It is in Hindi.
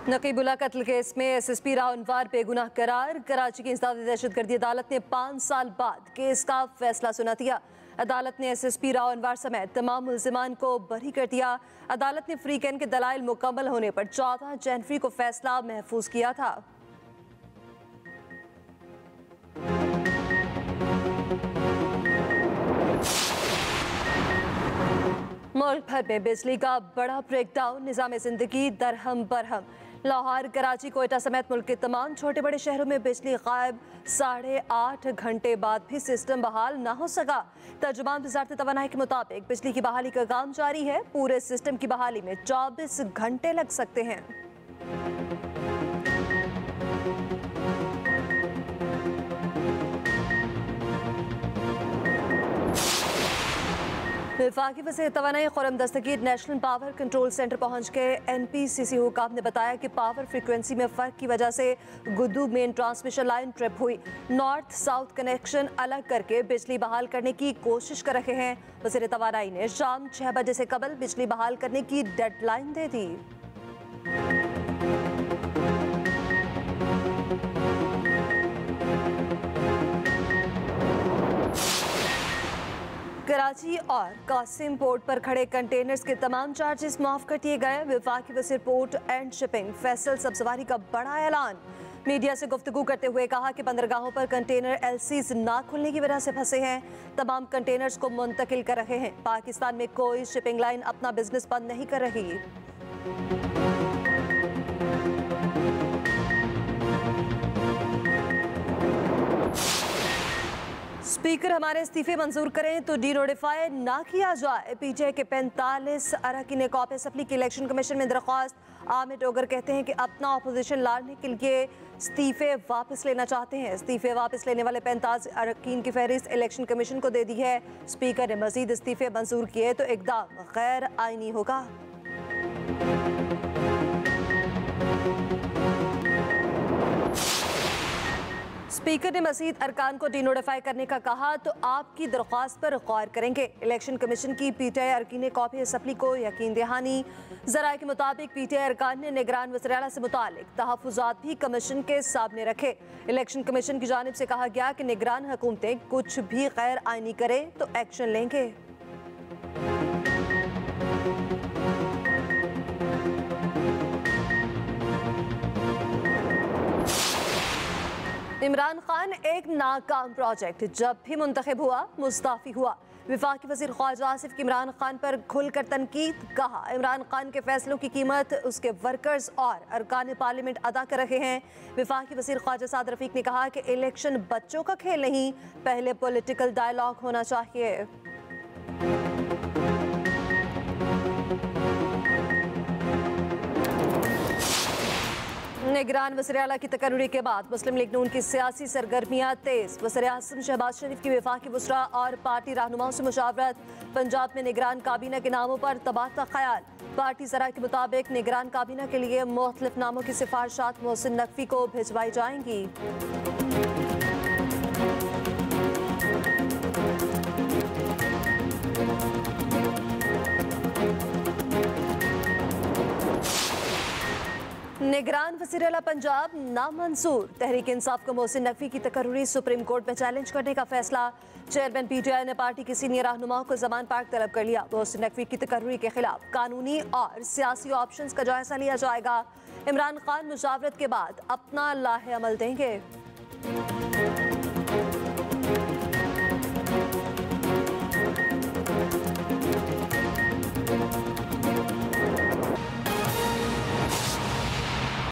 नकीबुल्ला कत्ल केस में एसएसपी राव अनवार बेगुनाह करार। कराची की इंसदादी दहशतगर्दी अदालत ने 5 साल बाद केस का फैसला सुना दिया। अदालत ने एसएसपी राव अनवार समेत तमाम मुल्जिमान को बरी कर दिया। अदालत ने फ्री कैन के दलाइल मुकम्मल होने पर 14 जनवरी को फैसला महफूज किया था। मुल्क भर में बिजली का बड़ा ब्रेकडाउन, निज़ाम जिंदगी दरहम बरहम। लाहौर, कराची, कोयटा समेत मुल्क के तमाम छोटे बड़े शहरों में बिजली गायब। 8.5 घंटे बाद भी सिस्टम बहाल ना हो सका। तर्जुमान वज़ारत तवानाई के मुताबिक बिजली की बहाली का काम जारी है। पूरे सिस्टम की बहाली में 24 घंटे लग सकते हैं। वफाकी वज़ीर तवानाई Khurram Dastgir national power control centre पहुंच गए। NPCC हुकाम ने बताया कि पावर फ्रीक्वेंसी में फ़र्क की वजह से Guddu main transmission line trip हुई। नॉर्थ साउथ कनेक्शन अलग करके बिजली बहाल करने की कोशिश कर रहे हैं। वज़ीर तवानाई ने शाम 6 बजे से कबल बिजली बहाल करने की डेडलाइन दे दी। कराची और कासिम पोर्ट पर खड़े कंटेनर्स के तमाम चार्जेस माफ कर दिए गए। वफाकी वज़ीर port and shipping Faisal Sabzwari का बड़ा ऐलान। मीडिया से गुफ्तगू करते हुए कहा कि बंदरगाहों पर कंटेनर LCs ना खुलने की वजह से फंसे हैं। तमाम कंटेनर्स को मुंतकिल कर रहे हैं। पाकिस्तान में कोई शिपिंग लाइन अपना बिजनेस बंद नहीं कर रही। स्पीकर हमारे इस्तीफे मंजूर करें तो डी नोटिफाई ना किया जाए। PTI के 45 अरकान कॉप असेंबली की इलेक्शन कमीशन में दरख्वास्त। आमिर डोगर कहते हैं कि अपना अपोजिशन लड़ने के लिए इस्तीफे वापस लेना चाहते हैं। इस्तीफे वापस लेने वाले 45 अरकान की फहरिस्त इलेक्शन कमीशन को दे दी है। स्पीकर ने मजीद इस्तीफे मंजूर किए तो इकदाम गैर आईनी होगा। स्पीकर ने मजीद अरकान को डिनोटिफाई करने का कहा तो आपकी दरख्वास्त पर गौर करेंगे। इलेक्शन कमीशन की PTI अरकान कॉपी असेंबली को यकीन दहानी। ज़राए के मुताबिक PTI अरकान ने निगरान वज़ीर आला से मुतालिक तहफ़्फ़ुज़ात भी कमीशन के सामने रखे। इलेक्शन कमीशन की जानिब से कहा गया कि निगरान हुकूमतें कुछ भी गैर आईनी करें तो एक्शन लेंगे। इमरान खान एक नाकाम प्रोजेक्ट, जब भी मुंतखब हुआ मुस्ताफी हुआ। वफाकी वज़ीर ख्वाजा आसिफ की इमरान खान पर खुलकर तनकीद। कहा इमरान खान के फैसलों की कीमत उसके वर्कर्स और अरकान पार्लियामेंट अदा कर रहे हैं। वफाकी वज़ीर ख्वाजा साद रफ़ीक ने कहा कि इलेक्शन बच्चों का खेल नहीं, पहले पॉलिटिकल डायलॉग होना चाहिए। निगरान वज़ीर आला की तकर्री के बाद मुस्लिम लीग नून की सियासी सरगर्मियां तेज। वज़ीर आज़म शहबाज शरीफ की वफाकी वुज़रा और पार्टी रहनुमाओं से मुशावरत। पंजाब में निगरान काबीना के नामों पर तबादला ख्याल। पार्टी ज़राए के मुताबिक निगरान काबीना के लिए मुख्तलिफ नामों की सिफारिशात मोहसिन नकवी को भिजवाई जाएंगी। निगरान वज़ीर आला पंजाब नामंजूर। तहरीक इंसाफ को मोहसिन नकवी की तकर्री सुप्रीम कोर्ट में चैलेंज करने का फैसला। चेयरमैन PTI ने पार्टी के सीनियर रहनुमाओं को जमान पाक तलब कर लिया। मोहसिन नकवी की तकर्री के खिलाफ कानूनी और सियासी ऑप्शंस का जायजा लिया जाएगा। इमरान खान मुशावरत के बाद अपना लाहे अमल देंगे।